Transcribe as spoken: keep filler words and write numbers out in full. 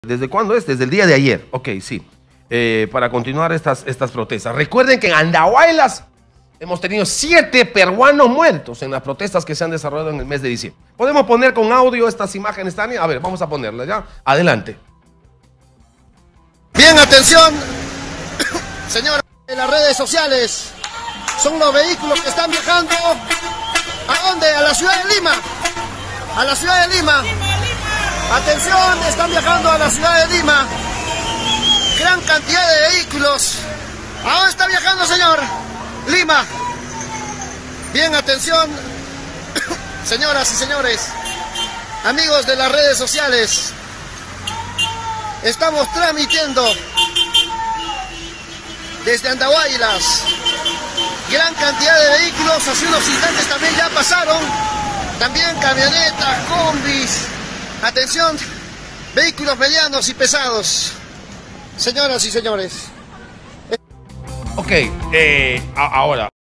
¿Desde cuándo es? Desde el día de ayer. Ok, sí. Eh, para continuar estas, estas protestas. Recuerden que en Andahuaylas hemos tenido siete peruanos muertos en las protestas que se han desarrollado en el mes de diciembre. ¿Podemos poner con audio estas imágenes, Tania? A ver, vamos a ponerlas ya. Adelante. Bien, atención, señores de las redes sociales. Son los vehículos que están viajando. ¿A dónde? A la ciudad de Lima. A la ciudad de Lima. Atención, están viajando a la ciudad de Lima. Gran cantidad de vehículos. ¿A dónde está viajando, señor? Lima. Bien, atención, señoras y señores, amigos de las redes sociales. Estamos transmitiendo desde Andahuaylas. Gran cantidad de vehículos, hace unos instantes también ya pasaron. También camionetas, combis. Atención, vehículos medianos y pesados. Señoras y señores. Ok, eh, ahora.